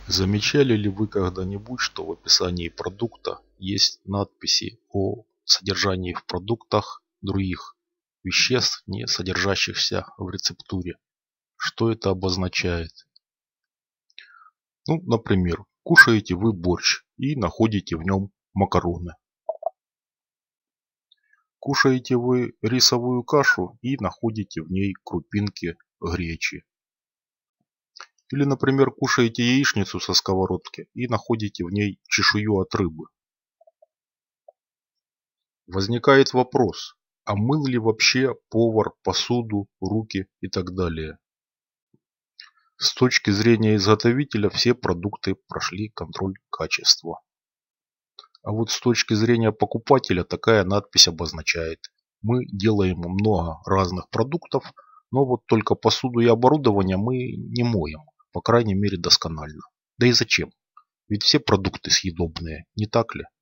Замечали ли вы когда-нибудь, что в описании продукта есть надписи о содержании в продуктах других веществ, не содержащихся в рецептуре? Что это обозначает? Ну, например, кушаете вы борщ и находите в нем макароны. Кушаете вы рисовую кашу и находите в ней крупинки гречи. Или, например, кушаете яичницу со сковородки и находите в ней чешую от рыбы. Возникает вопрос, а мыл ли вообще повар посуду, руки и так далее? С точки зрения изготовителя все продукты прошли контроль качества. А вот с точки зрения покупателя такая надпись обозначает: мы делаем много разных продуктов, но вот только посуду и оборудование мы не моем, по крайней мере досконально. Да и зачем? Ведь все продукты съедобные, не так ли?